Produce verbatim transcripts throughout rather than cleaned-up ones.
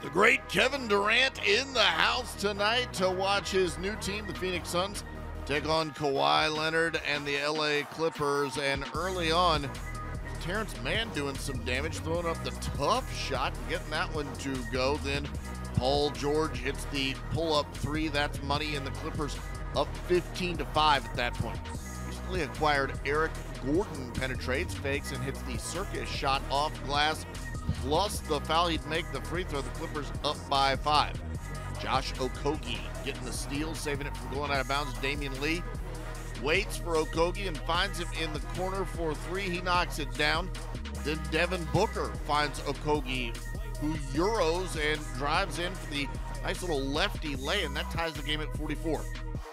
The great Kevin Durant in the house tonight to watch his new team, the Phoenix Suns, take on Kawhi Leonard and the L A Clippers. And early on, Terance Mann doing some damage, throwing up the tough shot and getting that one to go. Then Paul George hits the pull-up three. That's money, and the Clippers up fifteen to five at that point. Recently acquired Eric Gordon penetrates, fakes, and hits the circus shot off glass, plus the foul. He'd make the free throw. The Clippers up by five. Josh Okogie getting the steal, saving it from going out of bounds. Damian Lee waits for Okogie and finds him in the corner for three. He knocks it down. Then Devin Booker finds Okogie, who euros and drives in for the nice little lefty lay-in. That ties the game at forty-four.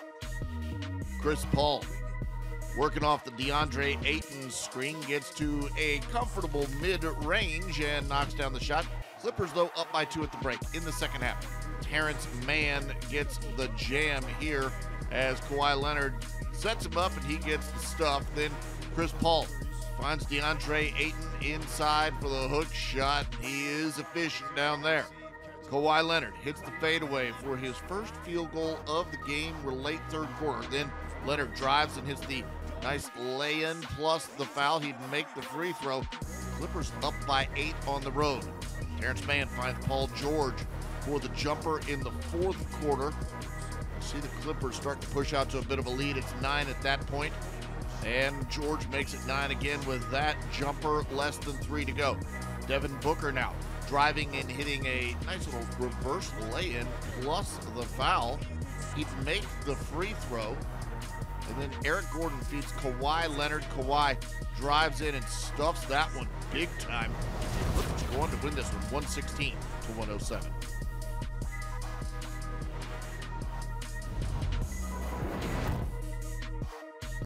Chris Paul working off the DeAndre Ayton screen, gets to a comfortable mid-range and knocks down the shot. Clippers, though, up by two at the break in the second half. Terance Mann gets the jam here as Kawhi Leonard sets him up and he gets the stuff. Then Chris Paul finds DeAndre Ayton inside for the hook shot. He is efficient down there. Kawhi Leonard hits the fadeaway for his first field goal of the game, late third quarter. Then Leonard drives and hits the nice lay-in plus the foul. He'd make the free throw. Clippers up by eight on the road. Terance Mann finds Paul George for the jumper in the fourth quarter. You see the Clippers start to push out to a bit of a lead. It's nine at that point. And George makes it nine again with that jumper, less than three to go. Devin Booker now driving and hitting a nice little reverse lay-in plus the foul. He'd make the free throw. And then Eric Gordon feeds Kawhi Leonard. Kawhi drives in and stuffs that one big time. Clippers go on to win this one, one sixteen to one oh seven.